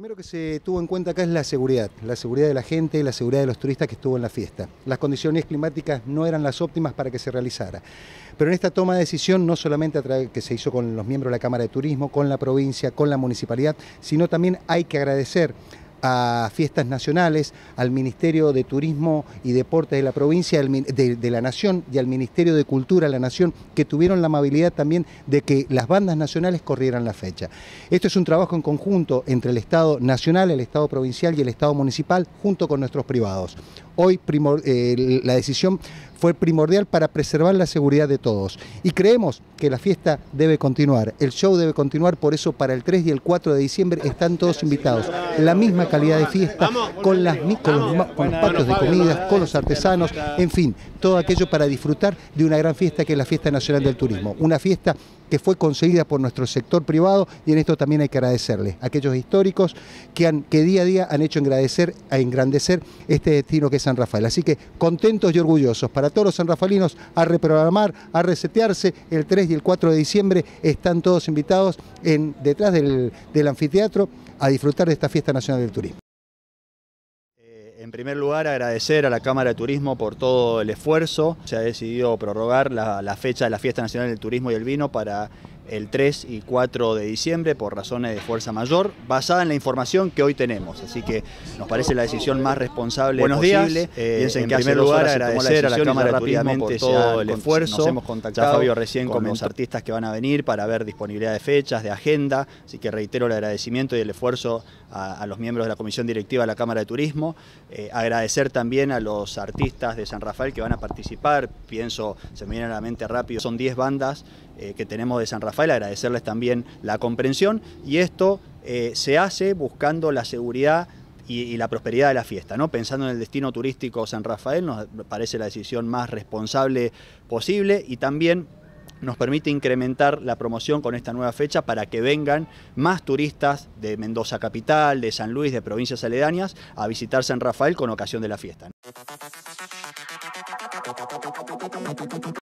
primero que se tuvo en cuenta acá es la seguridad de la gente, la seguridad de los turistas que estuvo en la fiesta. Las condiciones climáticas no eran las óptimas para que se realizara. Pero en esta toma de decisión, no solamente que se hizo con los miembros de la Cámara de Turismo, con la provincia, con la municipalidad, sino también hay que agradecer a Fiestas Nacionales, al Ministerio de Turismo y Deportes de la provincia, de la Nación y al Ministerio de Cultura de la Nación, que tuvieron la amabilidad también de que las bandas nacionales corrieran la fecha. Esto es un trabajo en conjunto entre el Estado nacional, el Estado provincial y el Estado municipal, junto con nuestros privados. Hoy la decisión fue primordial para preservar la seguridad de todos y creemos que la fiesta debe continuar, el show debe continuar, por eso para el 3 y el 4 de diciembre están todos invitados. La misma calidad de fiesta, con los patios de comidas, con los artesanos, en fin, todo aquello para disfrutar de una gran fiesta que es la Fiesta Nacional del Turismo, una fiesta que fue conseguida por nuestro sector privado y en esto también hay que agradecerles a aquellos históricos que día a día han hecho engrandecer este destino que es San Rafael. Así que contentos y orgullosos para todos los sanrafaelinos a reprogramar, a resetearse. El 3 y el 4 de diciembre están todos invitados detrás del anfiteatro a disfrutar de esta Fiesta Nacional del Turismo. En primer lugar, agradecer a la Cámara de Turismo por todo el esfuerzo. Se ha decidido prorrogar la fecha de la Fiesta Nacional del Turismo y el Vino para el 3 y 4 de diciembre por razones de fuerza mayor, basada en la información que hoy tenemos. Así que nos parece la decisión más responsable posible. En primer lugar, agradecer a la Cámara de Turismo por todo el esfuerzo. Nos hemos contactado, ya Fabio recién, con los artistas que van a venir para ver disponibilidad de fechas, de agenda. Así que reitero el agradecimiento y el esfuerzo a los miembros de la Comisión Directiva de la Cámara de Turismo. Agradecer también a los artistas de San Rafael que van a participar. Pienso, se me viene a la mente rápido, son 10 bandas que tenemos de San Rafael, agradecerles también la comprensión, y esto se hace buscando la seguridad y la prosperidad de la fiesta, ¿no? Pensando en el destino turístico San Rafael, nos parece la decisión más responsable posible y también nos permite incrementar la promoción con esta nueva fecha para que vengan más turistas de Mendoza capital, de San Luis, de provincias aledañas a visitar San Rafael con ocasión de la fiesta.